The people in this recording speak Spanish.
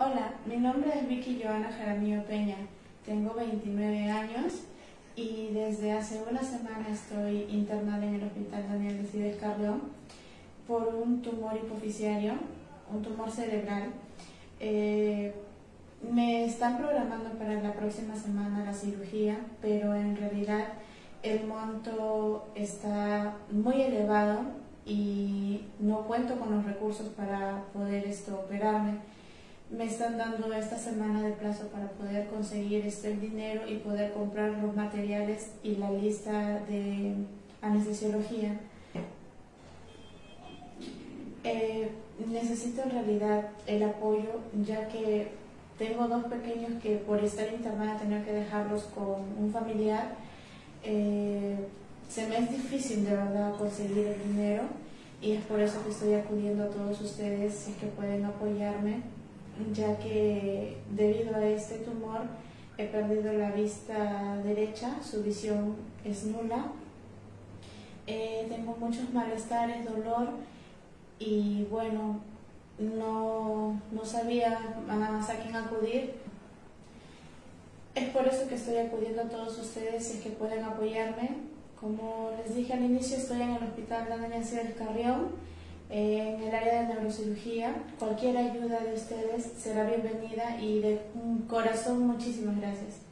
Hola, mi nombre es Vicky Joana Jaramillo Peña, tengo 29 años y desde hace una semana estoy internada en el Hospital Daniel Decides Carrión por un tumor hipoficiario, un tumor cerebral. Me están programando para la próxima semana la cirugía, pero en realidad el monto está muy elevado y no cuento con los recursos para poder operarme. Me están dando esta semana de plazo para poder conseguir el dinero y poder comprar los materiales y la lista de anestesiología. Necesito en realidad el apoyo, ya que tengo dos pequeños que por estar internada tener que dejarlos con un familiar. Se me es difícil de verdad conseguir el dinero y es por eso que estoy acudiendo a todos ustedes si es que pueden apoyarme, ya que debido a este tumor he perdido la vista derecha, su visión es nula. Tengo muchos malestares, dolor y bueno, no sabía más a quién acudir. Es por eso que estoy acudiendo a todos ustedes si es que pueden apoyarme. Como les dije al inicio, estoy en el Hospital Daniel Decides Carrión, en el área de neurocirugía. Cualquier ayuda de ustedes será bienvenida y de corazón muchísimas gracias.